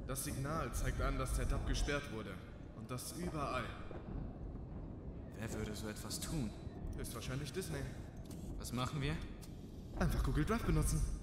Das Signal zeigt an, dass der Dub gesperrt wurde. Und das überall. Wer würde so etwas tun? Ist wahrscheinlich Disney. Was machen wir? Einfach Google Drive benutzen.